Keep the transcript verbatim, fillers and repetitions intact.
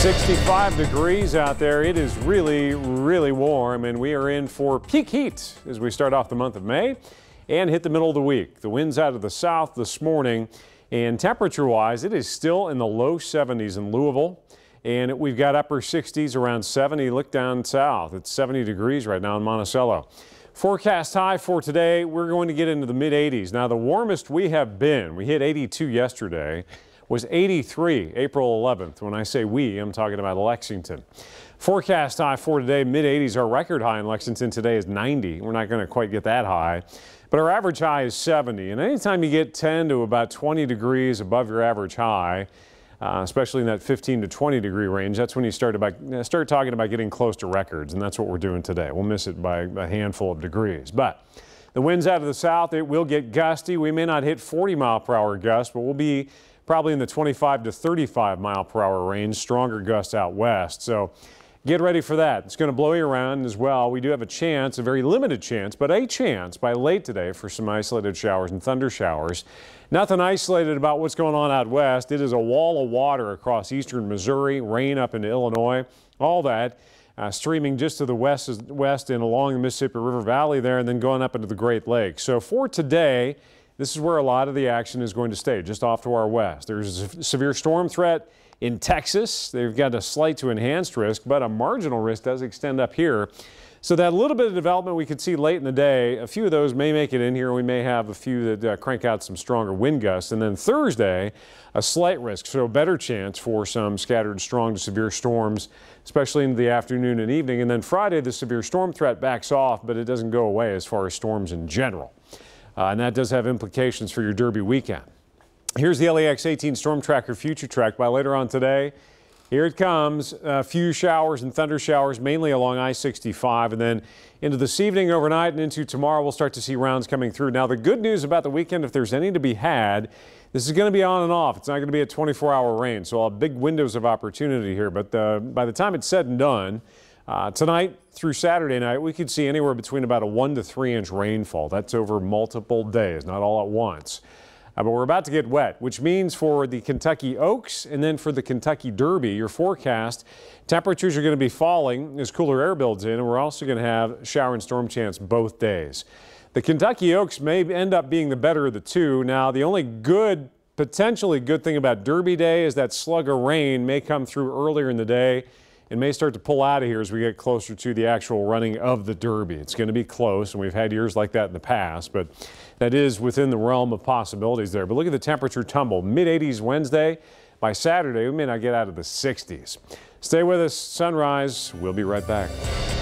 sixty-five degrees out there. It is really, really warm, and we are in for peak heat as we start off the month of May and hit the middle of the week. The winds out of the south this morning, and temperature-wise, it is still in the low seventies in Louisville, and we've got upper sixties around seventy. Look down south. It's seventy degrees right now in Monticello. Forecast high for today, we're going to get into the mid eighties. Now, the warmest we have been, we hit eighty-two yesterday, was eighty-three April eleventh. When I say we, I'm talking about Lexington. Forecast high for today, mid eighties. Our record high in Lexington today is ninety. We're not going to quite get that high, but our average high is seventy. And anytime you get ten to about twenty degrees above your average high, uh, especially in that fifteen to twenty degree range, that's when you start about start talking about getting close to records, and that's what we're doing today. We'll miss it by a handful of degrees, but the winds out of the south, it will get gusty. We may not hit forty mile per hour gusts, but we'll be probably in the twenty-five to thirty-five mile per hour range, stronger gusts out west. So get ready for that. It's going to blow you around as well. We do have a chance, a very limited chance, but a chance by late today for some isolated showers and thunder showers. Nothing isolated about what's going on out west. It is a wall of water across eastern Missouri, rain up into Illinois, all that. Uh, streaming just to the west, west and along the Mississippi River Valley there, and then going up into the Great Lakes. So for today, this is where a lot of the action is going to stay, just off to our west. There's a severe storm threat in Texas. They've got a slight to enhanced risk, but a marginal risk does extend up here. So that little bit of development we could see late in the day, a few of those may make it in here. We may have a few that uh, crank out some stronger wind gusts. And then Thursday, a slight risk, so a better chance for some scattered strong to severe storms, especially in the afternoon and evening. And then Friday, the severe storm threat backs off, but it doesn't go away as far as storms in general. Uh, and that does have implications for your Derby weekend. Here's the L A X eighteen Storm Tracker Future Track. By later on today, here it comes. A few showers and thunder showers, mainly along I sixty-five. And then into this evening, overnight, and into tomorrow, we'll start to see rounds coming through. Now, the good news about the weekend, if there's any to be had, this is going to be on and off. It's not going to be a twenty-four hour rain, so I'll have big windows of opportunity here. But the, by the time it's said and done, Uh, tonight through Saturday night, we could see anywhere between about a one to three inch rainfall. That's over multiple days, not all at once. Uh, but we're about to get wet, which means for the Kentucky Oaks and then for the Kentucky Derby, your forecast, temperatures are going to be falling as cooler air builds in, and we're also going to have shower and storm chance both days. The Kentucky Oaks may end up being the better of the two. Now, the only good, potentially good thing about Derby Day is that slug of rain may come through earlier in the day and may start to pull out of here as we get closer to the actual running of the Derby. It's going to be close, and we've had years like that in the past, but that is within the realm of possibilities there. But look at the temperature tumble. mid eighties Wednesday. By Saturday, we may not get out of the sixties. Stay with us. Sunrise. We'll be right back.